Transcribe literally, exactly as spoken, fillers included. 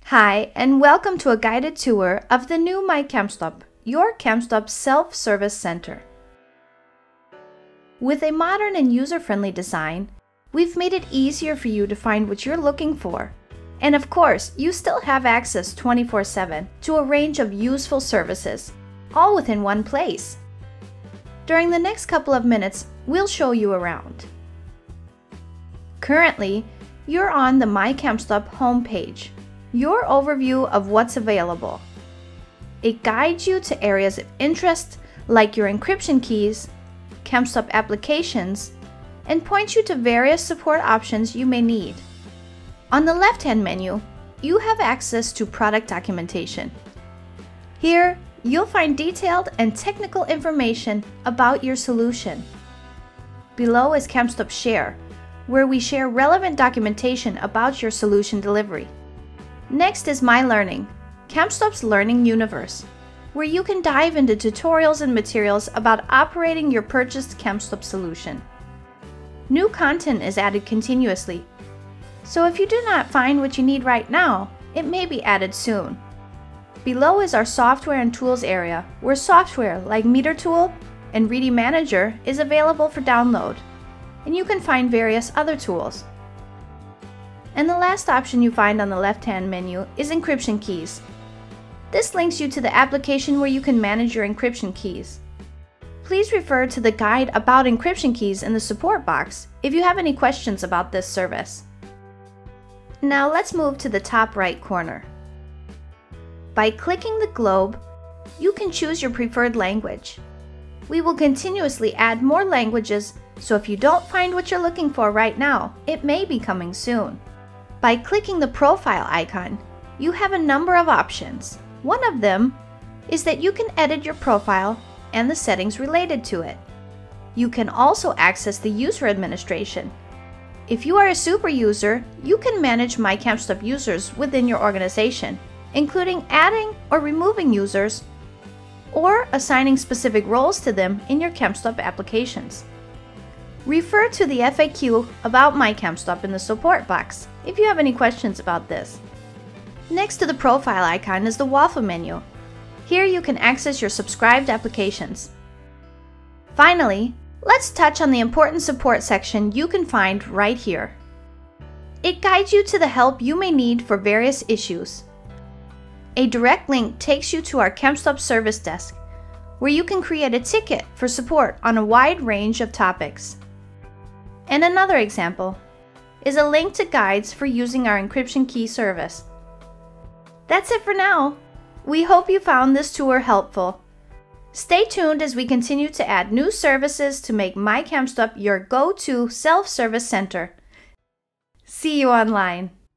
Hi, and welcome to a guided tour of the new MyCampStop, your CampStop self-service center. With a modern and user-friendly design, we've made it easier for you to find what you're looking for. And of course, you still have access twenty-four seven to a range of useful services, all within one place. During the next couple of minutes, we'll show you around. Currently, you're on the MyCampStop homepage, your overview of what's available. It guides you to areas of interest like your encryption keys, CampStop applications, and points you to various support options you may need. On the left-hand menu, you have access to product documentation. Here, you'll find detailed and technical information about your solution. Below is CampStop Share, where we share relevant documentation about your solution delivery. Next is My Learning, CampStop's learning universe, where you can dive into tutorials and materials about operating your purchased CampStop solution. New content is added continuously, so if you do not find what you need right now, it may be added soon. Below is our software and tools area, where software like MeterTool and Ready Manager is available for download, and you can find various other tools. And the last option you find on the left-hand menu is encryption keys. This links you to the application where you can manage your encryption keys. Please refer to the guide about encryption keys in the support box if you have any questions about this service. Now let's move to the top right corner. By clicking the globe, you can choose your preferred language. We will continuously add more languages, so if you don't find what you're looking for right now, it may be coming soon. By clicking the profile icon, you have a number of options. One of them is that you can edit your profile and the settings related to it. You can also access the user administration. If you are a super user, you can manage MyCampStop users within your organization, including adding or removing users or assigning specific roles to them in your CampStop applications. Refer to the F A Q about MyCampStop in the support box if you have any questions about this. Next to the profile icon is the waffle menu. Here you can access your subscribed applications. Finally, let's touch on the important support section you can find right here. It guides you to the help you may need for various issues. A direct link takes you to our CampStop service desk, where you can create a ticket for support on a wide range of topics. And another example is a link to guides for using our encryption key service. That's it for now. We hope you found this tour helpful. Stay tuned as we continue to add new services to make MyCampStop your go-to self-service center. See you online.